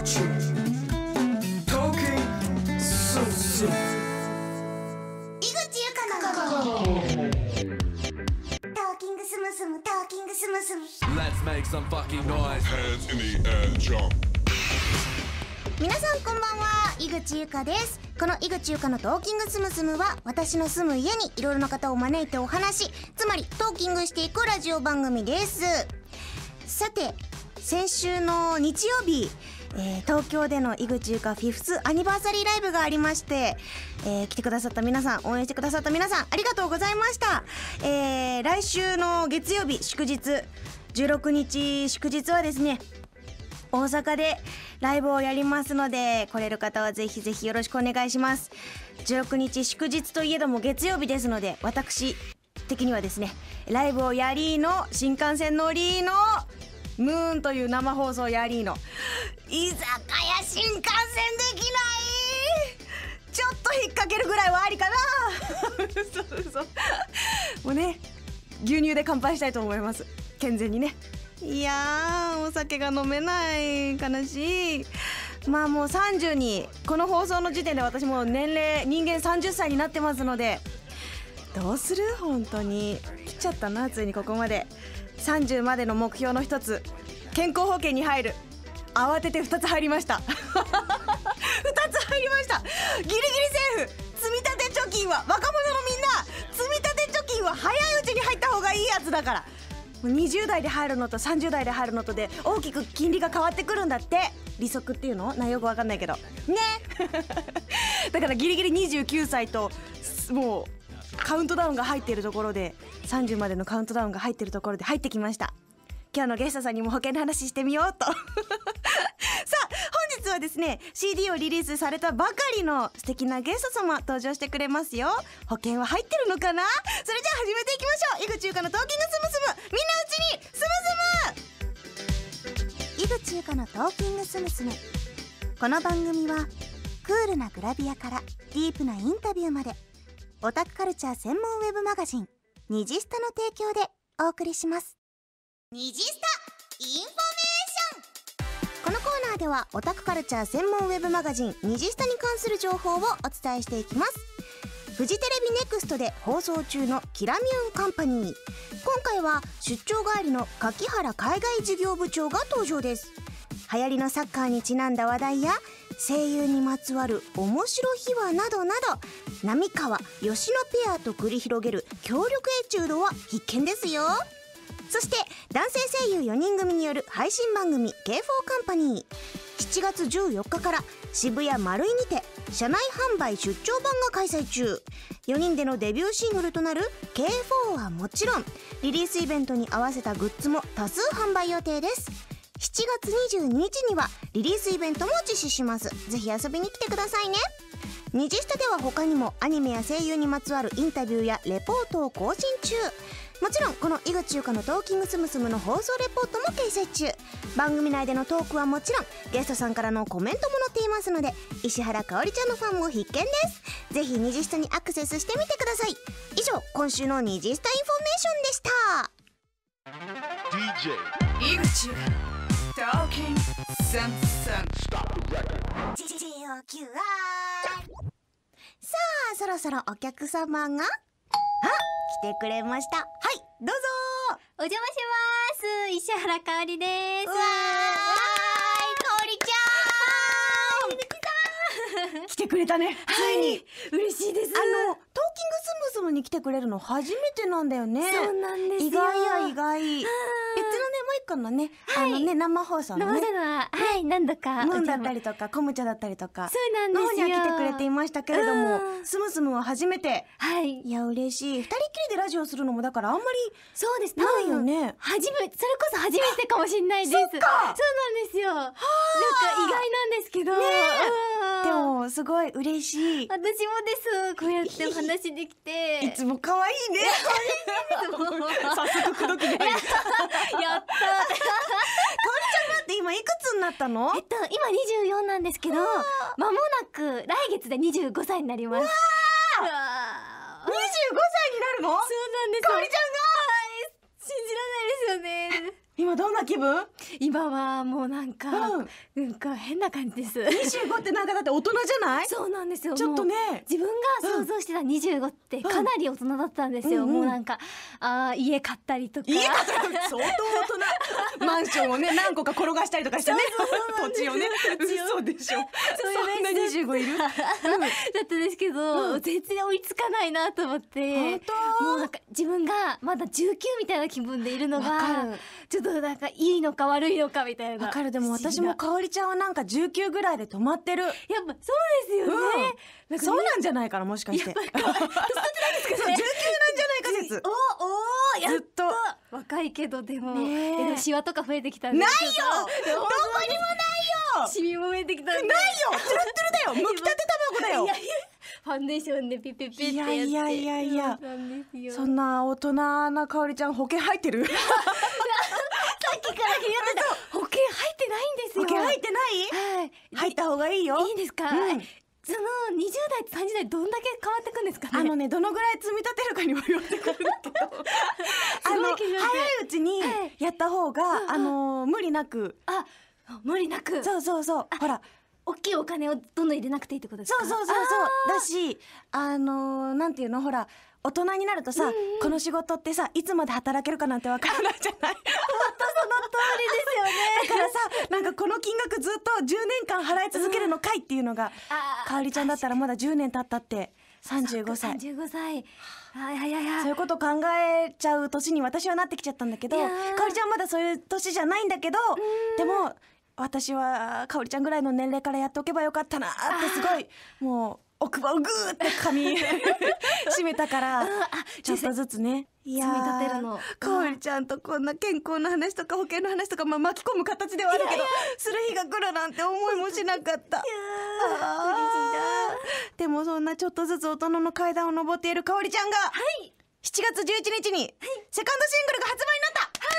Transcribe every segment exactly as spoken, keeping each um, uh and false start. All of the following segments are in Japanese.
口トーキングスムスム井口ゆかのトーキングスムスムトーキングスムスム Let's make some fucking noise. Hands in the air, jump. 皆さんこんばんは、井口ゆかです。この井口ゆかのトーキングスムスムは、私の住む家にいろいろな方を招いてお話、つまりトーキングしていくラジオ番組です。さて、先週の日曜日、えー、東京での井口ゆかフィフスアニバーサリーライブがありまして、えー、来てくださった皆さん、応援してくださった皆さん、ありがとうございました。えー、来週の月曜日祝日じゅうろくにち祝日はですね、大阪でライブをやりますので、来れる方はぜひぜひよろしくお願いします。じゅうろくにち祝日といえども月曜日ですので、私的にはですね、ライブをやりの、新幹線乗りの、ムーンという生放送やりの、居酒屋新幹線できない、ちょっと引っ掛けるぐらいはありかなそうそうもうね、牛乳で乾杯したいと思います。健全にね。いやー、お酒が飲めない、悲しい。まあもうさんじゅうに、この放送の時点で私も年齢、人間さんじゅっさいになってますので、どうする？本当に来ちゃったな、ついにここまで。さんじゅうまでの目標の一つ、健康保険に入る。慌ててふたつ入りましたふたつ入りました。ギリギリセーフ。積み立て貯金は、若者のみんな、積み立て貯金は早いうちに入った方がいいやつだから。にじゅうだいで入るのとさんじゅうだいで入るのとで大きく金利が変わってくるんだって。利息っていうのな、よくわかんないけどねだからギリギリにじゅうきゅうさいと、もうカウントダウンが入っているところで、さんじゅうまでのカウントダウンが入っているところで入ってきました。今日のゲストさんにも保険の話してみようとさあ、本日はですね、 シーディー をリリースされたばかりの素敵なゲスト様登場してくれますよ。保険は入ってるのかな。それじゃあ始めていきましょう。井口ゆかのトーキングスムスム、みんなうちにスムスム。井口ゆかのトーキングスムスム。この番組はクールなグラビアからディープなインタビューまで、オタクカルチャー専門ウェブマガジンニジスタの提供でお送りします。ニジスタインフォメーション。このコーナーではオタクカルチャー専門ウェブマガジンニジスタに関する情報をお伝えしていきます。フジテレビネクストで放送中のキラミューンカンパニー。今回は出張帰りの柿原海外事業部長が登場です。流行りのサッカーにちなんだ話題や声優にまつわる面白秘話などなど、浪川吉野ペアと繰り広げる協力エチュードは必見ですよ。そして男性声優よにん組による配信番組 ケーフォー カンパニー、しちがつじゅうよっかから渋谷マルイにて社内販売出張版が開催中。よにんでのデビューシングルとなる ケーフォー はもちろん、リリースイベントに合わせたグッズも多数販売予定です。しちがつにじゅうににちにはリリースイベントも実施します。ぜひ遊びに来てくださいね。ニジスタでは他にもアニメや声優にまつわるインタビューやレポートを更新中。もちろんこの井口ゆかのトーキングスムスムの放送レポートも掲載中。番組内でのトークはもちろん、ゲストさんからのコメントも載っていますので、石原かおりちゃんのファンも必見です。ぜひニジスタにアクセスしてみてください。以上、今週のニジスタインフォメーションでした。 ディージェー 井口ゆかトーキングスムスム。 ジジオキューアール。さあ、そろそろお客様が来てくれました。はい、どうぞ。 お邪魔します。石原かおりです。 うわーい、かおりちゃん、 井口さん来てくれたね、ついに。 嬉しいです。 あのトーキングスムスムに来てくれるの初めてなんだよね。 そうなんですよ。 意外や意外。別のね、もう一個のね、あのね、生放送のね、 生では、はい、何度かムーンだったりとかコムチャだったりとかそうなんですよの方には来てくれていましたけれども、 うんスムスムは初めて。 はい。 いや嬉しい。二人きりでラジオするのもだからあんまりそうです。 ないよね。 初め、それこそ初めてかもしれないです。 そっか。 そうなんですよ。なんか意外なんですけど。 ねうんでもすごい嬉しい。 私もです。こうやってお話できて。 いつも可愛いね。早速口説きに入る。 やったかおりちゃんだって今いくつになったの？ えっと、今にじゅうよんなんですけど、間もなく来月でにじゅうごさいになります。 うわー、 うわーにじゅうごさいになるの？ そうなんです。 かおりちゃんが信じられないですよね。 今どんな気分？ 今はもうなんか、 うんなんか変な感じです。 にじゅうごってなんかだって大人じゃない？ そうなんですよ。 ちょっともうね。 自分が想像してたにじゅうごってかなり大人だったんですよ。 うんうんもうなんかあー家買ったりとか。 家買ったら相当大人。マンションをね何個か転がしたりとかしてね。土地をね。嘘でしょ。そんなにじゅうごいる？ だったんですけど、 うん全然追いつかないなと思って本当？ もうなんか自分がまだじゅうきゅうみたいな気分でいるのわかがるちょっとなんかいいのか悪いのかみたいな。 わかる。でも私も不思議なかおりちゃんはなんかじゅうきゅうぐらいで止まってる。 やっぱそうですよね。なんかそうなんじゃないかなもしかして。 やっぱり変わってないですかね。 じゅうきゅうなんじゃないか説。 おおやっずっとと若いけどでも、 ねえでもシワとか増えてきたんでないよ。 ちょっとどこにもないよ。 シミも増えてきたんでないよ。ツルツルだよ。むきたて卵だよいや。いやファンデーションでピッピッピッってやっていやいやいやいやそうなんですよ。 そんな大人なかおりちゃん保険入ってる？ さっきから気になってた保険入ってないんですよ。 保険入ってない？ はい入った方がいいよ。 いいんですか、 うんそのにじゅう代とさんじゅう代どんだけ変わってくんですかね。 あのねどのぐらい積み立てるかにもよってくるんだけどあのすごい気になって早いうちにはいやった方が、あの無理なくあ無理なくそうそうそうほら大きいお金をどんどん入れなくていいってことですか。 そうそうそうそうだしあのなんていうのほら大人になるとさ、この仕事ってさいつまで働けるかなんてわからないじゃない。 その通りですよね。 だからさなんかこの金額ずっとじゅうねんかん払い続けるのかいっていうのが、 あーかおりちゃんだったらまだじゅうねん経ったってさんじゅうごさいさんじゅうごさいあいやいやいやそういうこと考えちゃう年に私はなってきちゃったんだけど、 いやかーおりちゃんはまだそういう年じゃないんだけど、でも私はかおりちゃんぐらいの年齢からやっておけばよかったなってすごいもう奥歯をグーって噛み締めたからちょっとずつねいやー積み立てるのかおりちゃんとこんな健康の話とか保険の話とか、まあ、巻き込む形ではあるけどする日が来るなんて思いもしなかったあーでもそんなちょっとずつ大人の階段を上っているかおりちゃんが、 はいしちがつじゅういちにちにセカンドシングルが発売になった、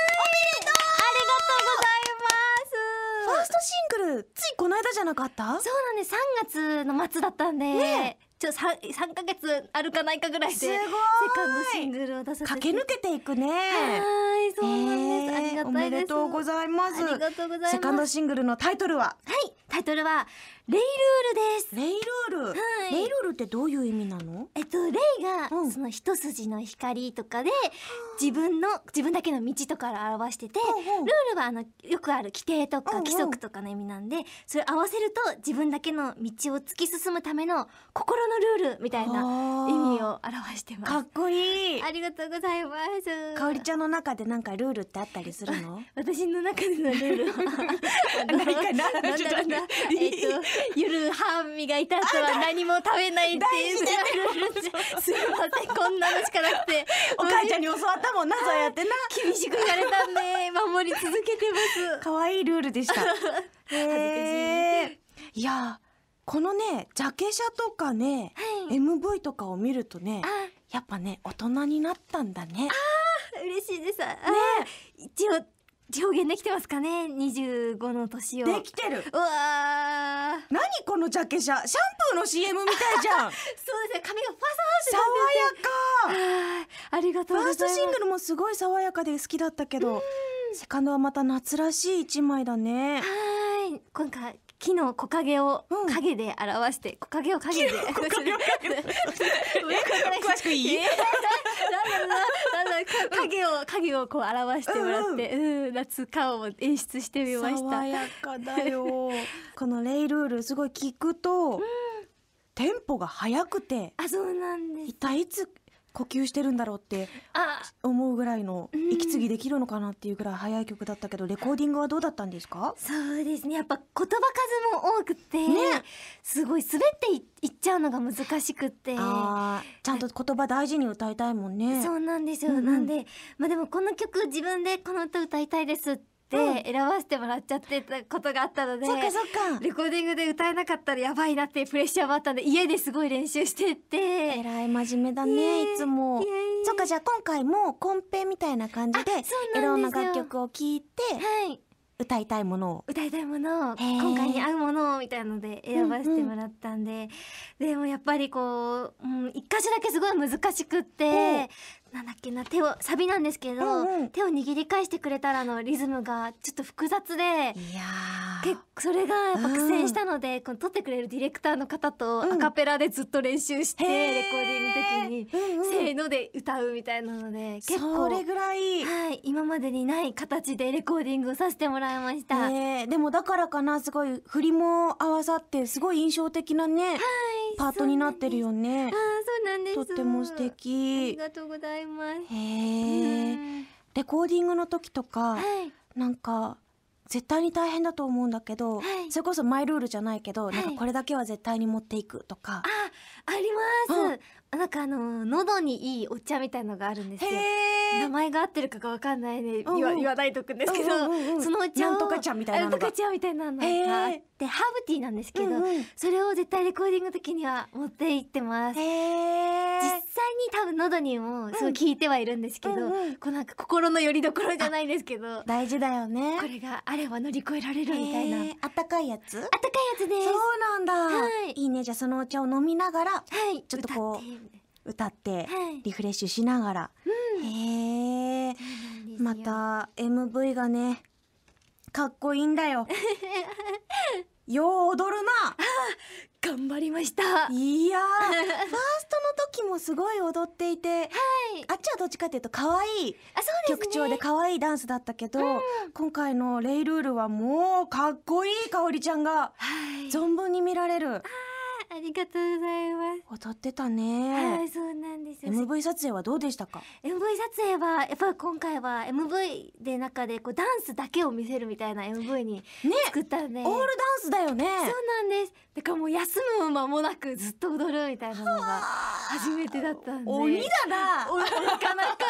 ありがとうございます。 ファーストシングルついこの間じゃなかった？ そうなんです。さんがつの末だったんで、 ねちょさんさんかげつあるかないかぐらいですごいセカンドシングルを出させて駆け抜けていくね。 はいそうなんです、ありえーおがたいです。 めでとうございます。 ありがとうございます。 セカンドシングルのタイトルははいタイトルはレイルールです。 レイルール、 はいレイルールってどういう意味なの？ えっとレイが、 うんその一筋の光とかで自分の自分だけの道とかを表してて、 ほうほうルールはあのよくある規定とかうんうん規則とかの意味なんで、それ合わせると自分だけの道を突き進むための心のルールみたいな意味を表してます。 かっこいい。 ありがとうございます。 かおりちゃんの中でなんかルールってあったりするの？ 私の中でのルールはないかななんだろうなえっと夜歯磨いた後は何も食べないっていうルールですいませんこんなのしかなくてお母ちゃんに教わったもんなそうやってな。 厳しく言われたんで守り続けてます。 可愛いルールでした。 恥ずかしい。 いやこのねジャケ写とかね、 はいエムブイ とかを見るとねあやっぱね大人になったんだね。 嬉しいです。あー一応表現できてますかねにじゅうごの年を。 できてる。 うわー何このジャケ写、シャンプーの シーエム みたいじゃん。 そうですね髪がファ爽サーってやか。 なっててあーありがとうファースございます。 トシングルもすごい爽やかで好きだったけど、セカンドはまた夏らしい一枚だね。 はい今回木の木陰をうん影で表して、木陰を影で木陰を詳しくいい？ なんだろうななんだろうか影を影をこう表してもらって、うん夏感を演出してみました。 爽やかだよ。このレイルールすごい聞くと、テンポが速くてあそうなんです。 一体いつ呼吸してるんだろうってあ思うぐらいのうん息継ぎできるのかなっていうぐらい速い曲だったけど、レコーディングはどうだったんですか？ そうですねやっぱ言葉数も多くて、 ねすごい滑っていいっちゃうのが難しくって。 あーちゃんと言葉大事に歌いたいもんね。 そうなんですよ、 うんうんなんでまあでもこの曲自分でこの歌歌いたいですって選ばせてもらっちゃってたことがあったので、 そっかそっか。 レコーディングで歌えなかったらやばいなっていうプレッシャーもあったんで家ですごい練習してて、 えらい真面目だねいつも。 いやいやそっかじゃあ今回もコンペみたいな感じであそうなんですよいろんな楽曲を聴いてはい歌いたいものを。 歌いたいものをへー今回に合うものをみたいなので選ばせてもらったんで、でもやっぱりこう、うん、一箇所だけすごい難しくって、 なんだっけな、手をサビなんですけど、 うんうん手を握り返してくれたらのリズムがちょっと複雑で、 いや結構それがやっぱ苦戦したので、この撮ってくれるディレクターの方とうんアカペラでずっと練習して、 へーレコーディングの時に、 うんうんせーので歌うみたいなので結構それぐらい、 はい今までにない形でレコーディングをさせてもらいました。 ねえでもだからかな、すごい振りも合わさってすごい印象的なね、パートになってるよね。 あーそうなんです。 とっても素あり敵。 がとうございます。 へえ、 うんレコーディングの時とか、 はいなんか絶対に大変だと思うんだけど、 はいそれこそマイルールじゃないけど、 いなんかこれだけは絶対に持っていくとか。 あ、あります。なんかあの喉にいいお茶みたいのがあるんですよ。 へ名前が合ってるかがわかんないね、 うんうん言わ言わないとくんですけど、 うんうんうんそのお茶をなんとか茶みたいなのがなんとか茶みたいなのがあってハーブティーなんですけど、 うんうんそれを絶対レコーディングの時には持って行ってます。 へえ。 実際に多分喉にもすごい効いてはいるんですけど、 うんうんこうなんか心の拠り所じゃないんですけど、こ大事だよね。 れがあれば乗り越えられるみたいな。あへえ、あったかいやつ？ ったかいやつです。 そうなんだ。 はいいいね。じゃあそのお茶を飲みながらはい、 ちょっとこう歌って歌ってはいリフレッシュしながら。へえ。また エムブイ がねかっこいいんだよ。よう踊るな。 頑張りました。 いやー、ファーストの時もすごい踊っていて、あっちはどっちかっていうと可愛いあ、そうですね。 曲調で可愛いダンスだったけど、今回のレイルールはもうかっこいいかおりちゃんがはい。 存分に見られる。 ありがとうございます。 踊ってたはねい、。そうなんですよ。 エムブイ 撮影はどうでしたか？ エムブイ 撮影はやっぱり今回は エムブイ で中でこうダンスだけを見せるみたいな エムブイ にね、 作ったんで、 オールダンスだよね。 そうなんです。だからもう休む間もなくずっと踊るみたいなのが初めてだったんで、 鬼だな。 おなかなかでもう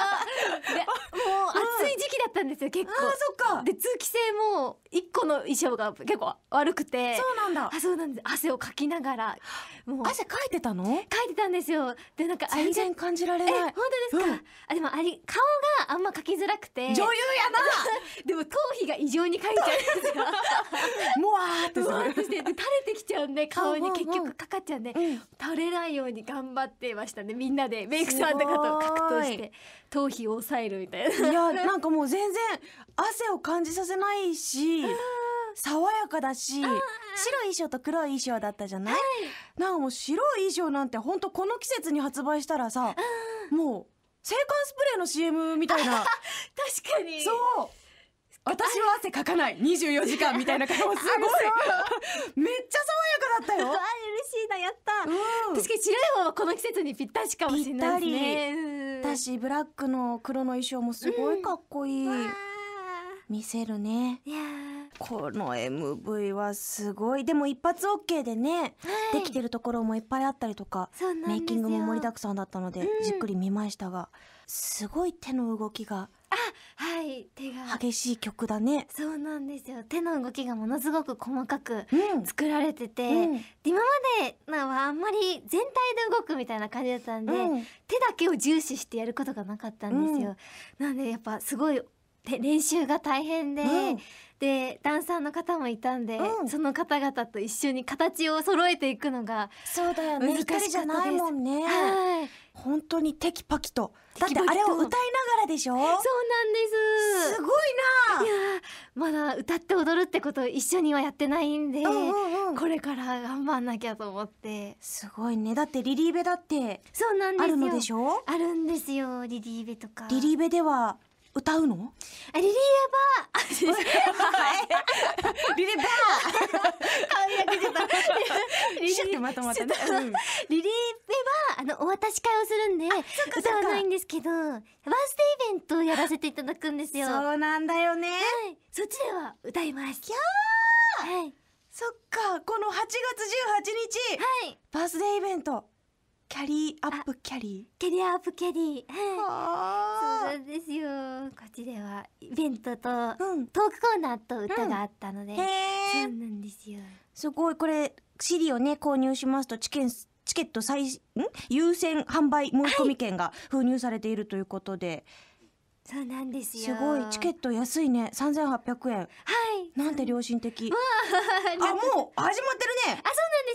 暑い時期だったんですよ結構。 あー、そっか。 で通気性も一個の衣装が結構悪くて、 そうなんだ。 あ、そうなんです。汗をかきながらもう汗かいてたの？ かいてたんですよ。でなんかありが全然感じられえ、 ない。 本当ですか？ うんあ、でもあり顔があんま描きづらくて、 女優やでも頭皮が異常に描いちゃうんですよ。 な。もわーってすうわーっる。 としてで垂れてきちゃうんで顔にうんうんうん結局かかっちゃうんで、 うん垂れないように頑張ってましたね。みんなでメイクさんとかと格闘して頭皮を抑えるみたいな。 いや、なんかもう全然汗を感じさせないし、爽やかだし、白い衣装と黒い衣装だったじゃない？なんかもう白い衣装なんてほんとこの季節に発売したらさ、もう制汗スプレーの シーエム みたいな。 確かに。 そう。私は汗かかないにじゅうよじかんみたいな顔すごい。めっちゃ爽やかだったよ。 あ、嬉しいな、やった。 うん確かに白い方はこの季節にぴったしかもしれないですね。うんだしブラックの黒の衣装もすごいかっこいい。 わ見せるね。 ーいやこの エムブイ はすごい。でも一発 OK でね、できてるところもいっぱいあったりとか、 そうなんですよ。 メイキングも盛りだくさんだったので、 うんじっくり見ましたが、すごい手の動きがはい、手が。 激しい曲だね。 そうなんですよ。手の動きがものすごく細かくうん作られてて、 うんで今までのはあんまり全体で動くみたいな感じだったんで、 うん手だけを重視してやることがなかったんですよ。なんでやっぱすごい手練習が大変で、 うんでダンサーの方もいたんで、 うんその方々と一緒に形を揃えていくのが、 そうだよね。 難しかったです一人じゃないもんね。 はい、 本当にテキパキと。だってテキパキとあれを歌いながらでしょ？ そうなんです。 すごいな。 いやーまだ歌って踊るってことを一緒にはやってないんで、 うんうんうんこれから頑張んなきゃと思って。 すごいね。だってリリーベだってそうなんですよ。 あるのでしょ？ あるんですよ、リリーベとか。 リリーベでは歌うの？ あ、リリーベはリリーベ顔に焼けちゃった。リリシュッてまとまったね。うんリリーベはあのお渡し会をするんで歌わないんですけど、バースデーイベントをやらせていただくんですよ。はい、 そうなんだよね。 そっちでは歌います。 キャー。はいそっか、このはちがつじゅうはちにち、 はい。 バースデーイベント、キャリーアップキャリキャリアアップキャリー。 ー。 はい。そうなはんですよ。こっちではイベントとーうん。 トークコーナーと歌があったので、 へそうー。 なんですよ。 すごい、これ シーディー をね購入しますとチケンチケット最ん優先販売申し込み券が封入されているということで、 そうなんですよ。 すごいチケット安いね。さんぜんはっぴゃくえん。 はい。 なんて良心的。 ああ、もう始まってるね。 あ、そうなんで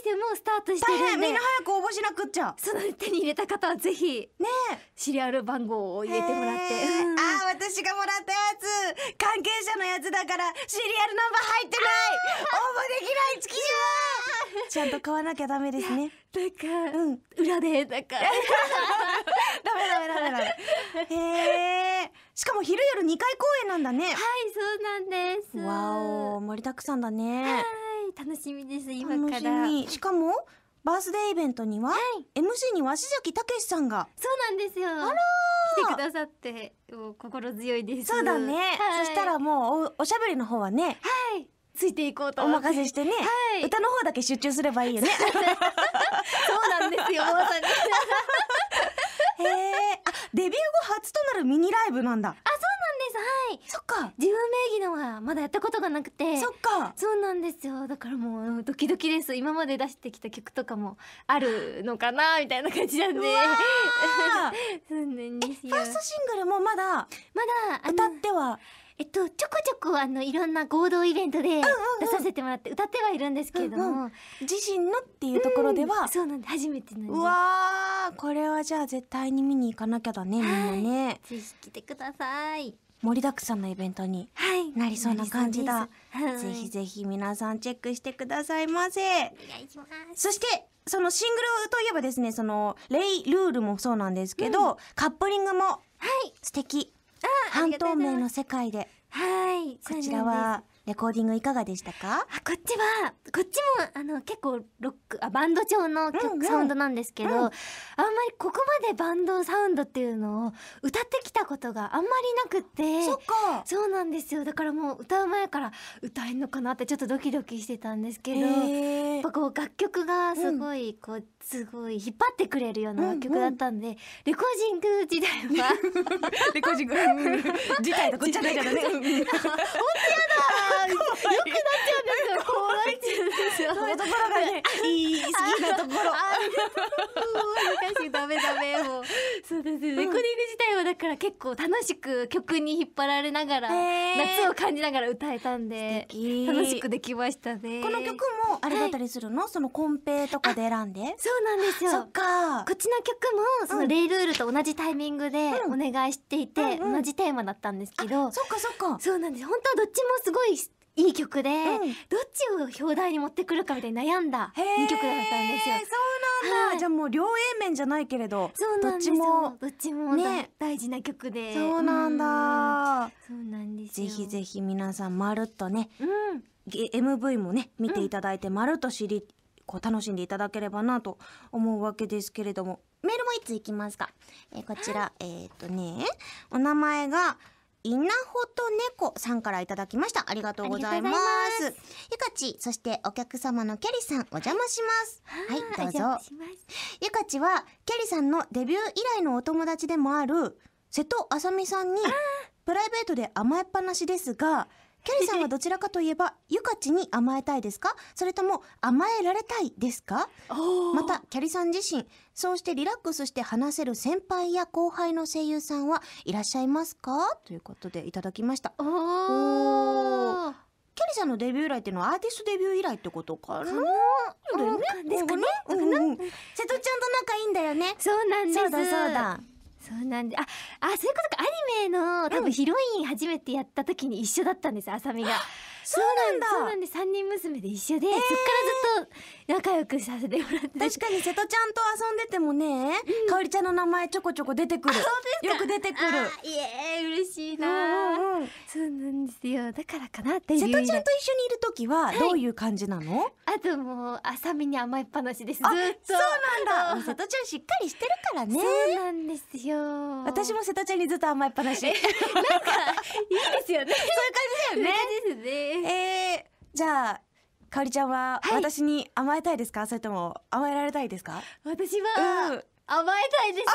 ですよ。もうスタートしてるんで。 大変、みんな早く応募しなくっちゃ。 その手に入れた方はぜひねシリアル番号をえ。 入れてもらって。 へーうんあー、私がもらったやつ関係者のやつだからシリアルナンバー入ってない応募できない月島ちゃんと買わなきゃダメですね。 なんか、 うん裏でなんかダメダメダメダメ。へえ。しかも昼夜にかい公演なんだね。 はい、そうなんです。 わお、盛りだくさんだね。 はい、楽しみです。今楽しから。 み。しかもバースデーイベントには、 いエムシー に鷲崎武さんが。 そうなんですよ。あら来てくださってもう心強いです。 そうだね。 はい、 そしたらもうお、おしゃべりの方はね、 はいついていこうとお思って。 任せしてね、 はい歌の方だけ集中すればいいよね。 そうなんですよ、まさに。 へえ。あ、デビュー後初となるミニライブなんだ。 あ、そうなんです。はい。 そっか。 自分名義のはまだやったことがなくて。 そっか。 そうなんですよ。だからもうドキドキです。今まで出してきた曲とかもあるのかなみたいな感じなんで。 うわそうなんですよ。 ファーストシングルもまだまだあの歌っては、 えっとちょこちょこあのいろんな合同イベントで出させてもらって歌ってはいるんですけれども、 うんうん自身のっていうところでは、 そうなんで初めてなんで。 うわー、これはじゃあ絶対に見に行かなきゃだね、みんなね。 ぜひ来てください。 盛りだくさんのイベントにはい。 なりそうな感じだ。 なりそうです。はいぜひぜひ皆さんチェックしてくださいませ。 お願いします。 そしてそのシングルといえばですね、そのレイ・ルールもそうなんですけど、カップリングもはい。 素敵。 あ半透明のす。 世界で。 はい。 こちらはレコーディングいかがでしたか？ あ、こっちはこっちもあの結構ロックあバンド調の曲、 うんうんサウンドなんですけど、 うんあんまりここまでバンドサウンドっていうのを歌ってきたことがあんまりなくってそっか。 そうなんですよ。だからもう歌う前から歌えんのかなってちょっとドキドキしてたんですけど、やっへーぱこう楽曲がすごいこうすごい引っ張ってくれるような曲だったんで、レコーディング自体はレコーディング自体とごっちゃごちゃだね。 あーよくなっちゃうんですよ。こうなっちゃうんですよ。 そういうところがね、いい好きなところ。 あー難しい、ダメダメもうそうです、レコーディング自体はだから結構楽しく曲に引っ張られながらへー夏を感じながら歌えたんで素敵楽しくできましたね。 この曲もあれだったりするの？そのコンペとかで選んで？ そうなんですよ。 そっか。 こっちの曲もそのレイルールと同じタイミングでおうん願いしていて、 うんうん同じテーマだったんですけど、 そっかそっか。 そうなんです。本当はどっちもすごいいい曲で、 んどっちを表題に持ってくるかみたいに悩んだにきょくだったんですよ。 そうなんだ。 はいじゃあもう両 A 面じゃないけれど、 そうなんですよ。 どっちもどっちもだね大事な曲で。 そうなんだ。 うん。そうなんですよ。 ぜひぜひ皆さんまるっとね、 うん。 ゲ エムブイ もね見ていただいてまるっと知り、こう楽しんでいただければなと思うわけですけれども、メールもいついきますか。えーこちら、えーっとね、お名前が稲穂と猫さんからいただきました。ありがとうございまありがとうございす。ゆかち、そしてお客様のキャリさん、お邪魔します。はい、どうお邪魔ぞ。 しますゆかちはキャリさんのデビュー以来のお友達でもある瀬戸あさみさんにプライベートで甘えっぱなしですが、キャリさんはどちらかといえばゆかちに甘えたいですか、それとも甘えられたいですか？またキャリさん自身そうしてリラックスして話せる先輩や後輩の声優さんはいらっしゃいますか、ということでいただきました。 おおー。 キャリさんのデビュー以来っていうのはアーティストデビュー以来ってことかな。 かなそうだよね。 ですかね。 うんうんうん、瀬戸ちゃんと仲いいんだよね。 そうなんです。 そうだそうだ。 そうなんで、あ、あ、そういうことか。アニメの多分ヒロイン初めてやった時に一緒だったんです。あさみが。 そうなんだ。 そうなんで三人娘で一緒で、そっからずっと仲良くさせてもらって。 確かに瀬戸ちゃんと遊んでてもね、かおりちゃんの名前ちょこちょこ出てくる。よく出てくる。 あーいえ嬉しいな、 うんうんうん。 そうなんですよ。だからかなって瀬戸ちゃんと一緒にいるる時はどういう感じなの？ あともうあさみに甘えっぱなしです。ずっあ、 と。 そうなんだ。もう瀬戸ちゃんしっかりしてるからね。 そうなんですよ。 私も瀬戸ちゃんにずっと甘えっぱなし。そういう感いいですよね。 じだよね。 そうですね。 えー、じゃあかおりちゃんははい私に甘えたいですか、それとも甘えられたいですか？ 私は、 うん甘えたいです。甘えたいです。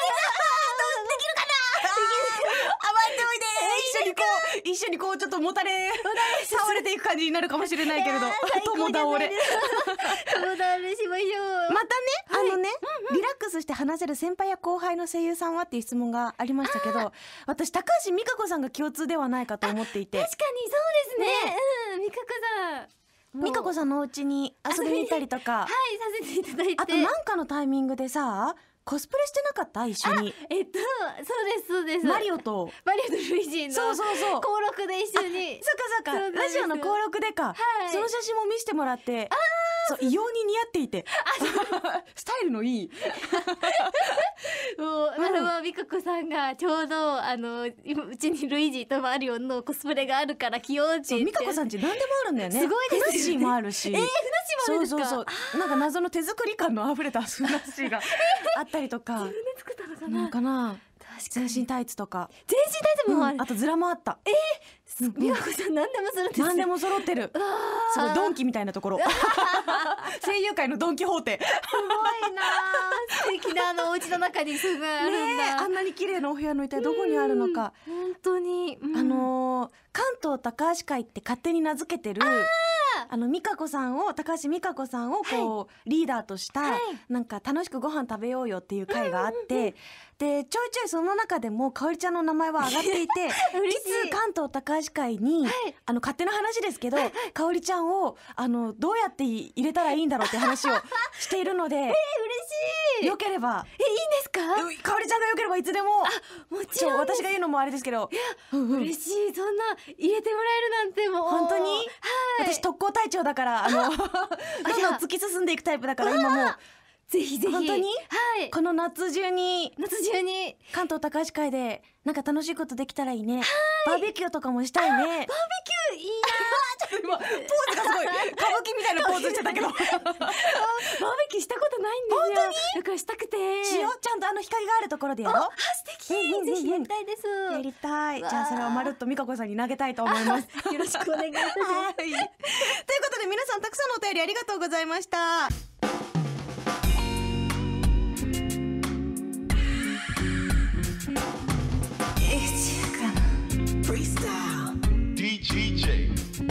甘えておいで。一緒にこう一緒にこうちょっともたれ倒れていく感じになるかもしれないけれど、友倒れ。 友倒れしましょう。 またね、あのね、リラックスして話せる先輩や後輩の声優さんはっていう質問がありましたけど、私高橋美香子さんが共通ではないかと思っていて、 確かにそうですね。うん、美香子さん。 美香子さんのお家に遊びに行ったりとか、 はい、させていただいて。 あとなんかのタイミングでさコスプレしてなかった一緒に。 えっとそうですそうです。 マリオとマリオとルイージのそうそうそう登録で一緒に。 そっかそっかそうなんですラジオの登録でか、 はいその写真も見せてもらって、そう異様に似合っていてスタイルのいいもう、まだまあ美香子さんがちょうどあの今うちにルイージとマリオのコスプレがあるから着ようってそう言って。 美香子さんち何でもあるんだよね。 すごいですよねふなっしーもあるし、 えー、ふなっしーもあるんですか。 そうそうそうなんか謎の手作り感の溢れたふなっしーがあったりとか自分で作ったのかなな。 んかな確かに全身タイツとか、 全身タイツもある。 うんあとズラもあった。うん美香子さん何でもするんですよ。 何でも揃ってる。すごいドンキみたいなところ声優界のドンキホーテすごいなー。素敵なあのお家の中にすごいあるんねえだ。 あんなに綺麗なお部屋の一体どこにあるのか。 本当に、うんあのー関東高橋会って勝手に名付けてるあの美香子さんを高橋美香子さんをこう、リーダーとした、 はいなんか楽しくご飯食べようよっていう会があって、でちょいちょいその中でもかおりちゃんの名前は上がっていて嬉しいいつ関東高橋会に、あの勝手な話ですけど、かおりちゃんをあのどうやって入れたらいいんだろうって話をしているので、 嬉しい。 よければえ、いいんですか。 かおりちゃんがよければいつでも。 もちちょろんです。 私が言うのもあれですけど、うんうん嬉しい。そんな入れてもらえるなんてもう本当に、 はい、 私特攻隊長だからあのどんどん突き進んでいくタイプだから今もうぜひぜひ。 本当にはい。 この夏中に夏中に関東高橋会でなんか楽しいことできたらいいね。バーベキューとかもしたいね。 バーベキューいいな。 今ポーズがすごい歌舞伎みたいなポーズしてたけどバーベキューしたことないんですよ。本当に。だからしたくて。 しようちゃんとあの光があるところでやろう。 あ、素敵。 うんうんうんうんぜひやりたいです。 やりたい。 わあじゃあそれをまるっと美香子さんに投げたいと思います。 よろしくお願いいたします。 はい。ということで皆さんたくさんのお便りありがとうございました。 D J J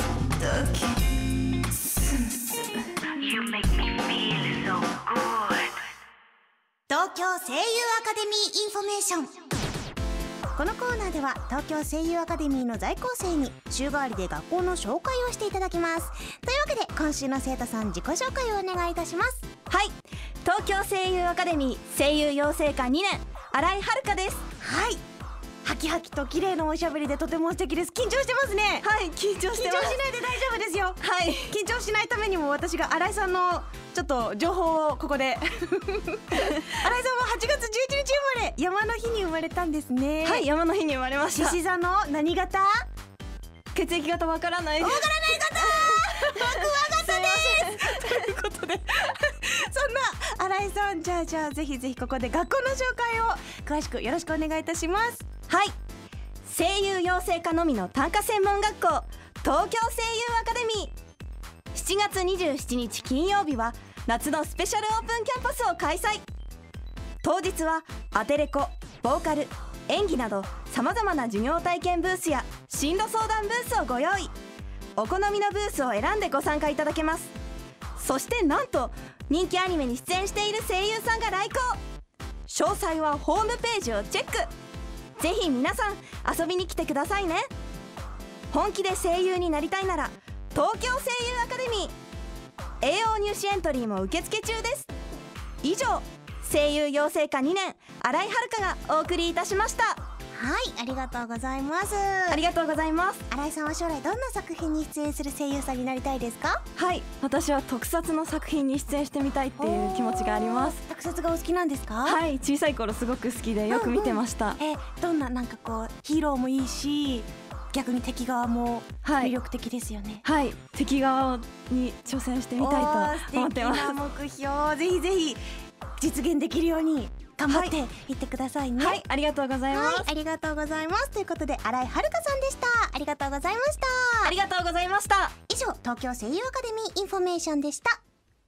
You make me feel so good. 東京声優アカデミーインフォメーション。このコーナーでは東京声優アカデミーの在校生に週替わりで学校の紹介をしていただきます。というわけで今週の生徒さん自己紹介をお願いいたします。 はい、東京声優アカデミー声優養成科にねん新井遥です。 はい。ハキハキと綺麗なおしゃべりでとても素敵です。緊張してますね。 はい緊張緊張ししてます。 ないで大丈夫ですよ。 はい緊張しないためにも私が新井さんのちょっと情報をここで新井さんははちがつじゅういちにち生まれ、山の日に生まれたんですね。 はい山の日に生まれました。 獅子座の何型？ 血液型わからないです。 わからない方。ということでそんな新井さん、じゃあじゃあぜひぜひここで学校の紹介を詳しくよろしくお願いいたします。 はい声優養成科のみの短歌専門学校東京声優アカデミーしちがつにじゅうしちにち金曜日は夏のスペシャルオープンキャンパスを開催。当日はアテレコ、ボーカル、演技などさまざまな授業体験ブースや進路相談ブースをご用意。お好みのブースを選んでご参加いただけます。そしてなんと人気アニメに出演している声優さんが来校。詳細はホームページをチェック。ぜひ皆さん遊びに来てくださいね。本気で声優になりたいなら東京声優アカデミー エーオー 入試エントリーも受付中です。以上声優養成科にねん新井遥がお送りいたしました。 はい、ありがとうございます。 ありがとうございます。 新井さんは将来どんな作品に出演する声優さんになりたいですか？ はい私は特撮の作品に出演してみたいっていう気持ちがあります。 特撮がお好きなんですか？ はい小さい頃すごく好きでよく見てました。 え、どんななんかこうヒーローもいいし逆に敵側もはい魅力的ですよね。 はい敵側に挑戦してみたいと思ってます。 おー素敵な目標、ぜひぜひ実現できるように頑張っていってくださいね。 はいありがとうございます。 はい、ありがとうございます。ということで新井遥さんでした。ありがとうございました。 ありがとうございました。 以上東京声優アカデミーインフォメーションでした。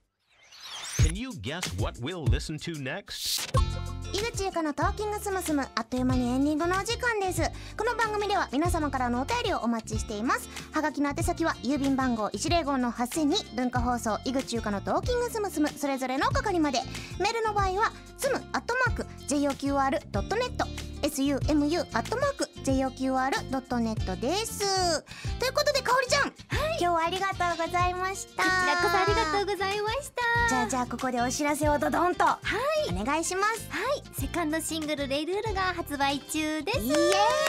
Can you guess what we'll listen to next? 井口ゆかのトーキングスムスム、あっという間にエンディングのお時間です。この番組では皆様からのお便りをお待ちしています。はがきの宛先は郵便番号 いちぜろごのはっせんに文化放送井口ゆかのトーキングスムスムそれぞれの係まで。メールの場合はスムアットマーク ジェイオーキューアールドットネット エスユーエムユー アットマークジェイオーキューアールドットネット です。ということでかおりちゃん、はい、今日はありがとうございました。 こちらこそありがとうございました。 じゃあじゃあここでお知らせをドドンと、はい、お願いします。 はい、セカンドシングルレイルールが発売中です。イエーイ、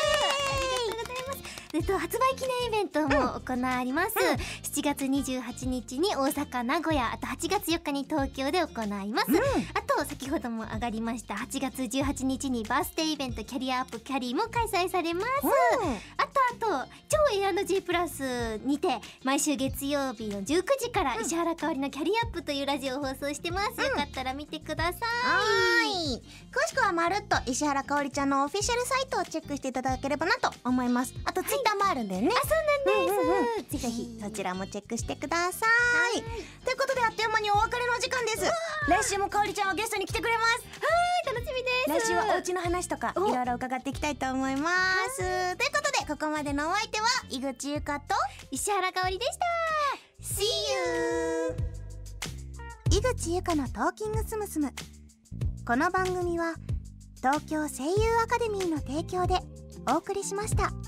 えっと、発売記念イベントも行われます、うん、しちがつにじゅうはちにちに大阪、名古屋、あとはちがつよっかに東京で行います、うん、あと先ほども上がりましたはちがつじゅうはちにちにバースデーイベントキャリアアップキャリーも開催されます、うん、あとあと超 エーアンドジー プラスにて毎週月曜日のじゅうくじから石原かおりのキャリアアップというラジオを放送してます、うん、よかったら見てください。 はい、詳しくはまるっと石原かおりちゃんのオフィシャルサイトをチェックしていただければなと思います。あとツイッターもあるんだよね。 あ、そうなんです、うんうんうん、 ぜひそちらもチェックしてください。ということであっという間にお別れの時間です。来週もかおりちゃんはゲストに来てくれます。 はい、楽しみです。 来週はお家の話とかいろいろ伺っていきたいと思います。ということでここまでのお相手は井口ゆかと石原かおりでした。 See you。 井口ゆかのトーキングスムスム。この番組は東京声優アカデミーの提供でお送りしました。